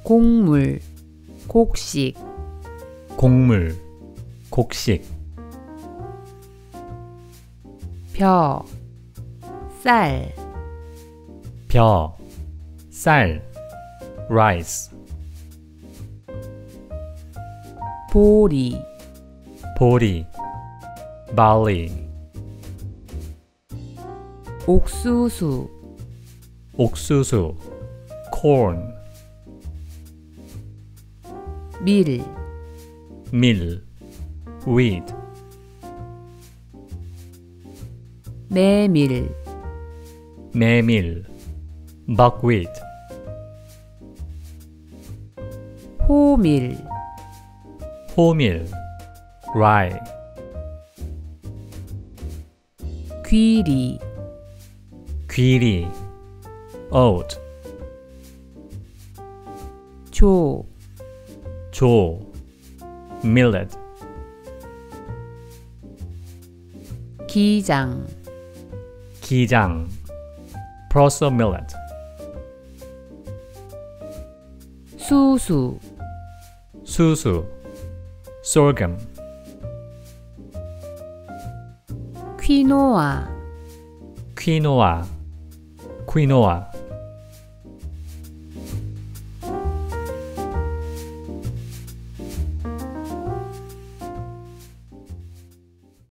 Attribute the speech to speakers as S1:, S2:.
S1: 곡물, 곡식,
S2: 곡물, 곡식,
S1: 벼, 쌀,
S2: 벼, 쌀, rice,
S1: 보리,
S2: 보리, barley,
S1: 옥수수,
S2: 옥수수, corn,
S1: 밀,
S2: 밀, wheat,
S1: 메밀,
S2: 메밀, buckwheat,
S1: 호밀,
S2: 호밀, rye,
S1: 귀리,
S2: 귀리, oat,
S1: 조,
S2: 조, millet,
S1: 기장,
S2: 기장, proso millet,
S1: 수수,
S2: 수수, sorghum,
S1: 퀴노아,
S2: quinoa, quinoa,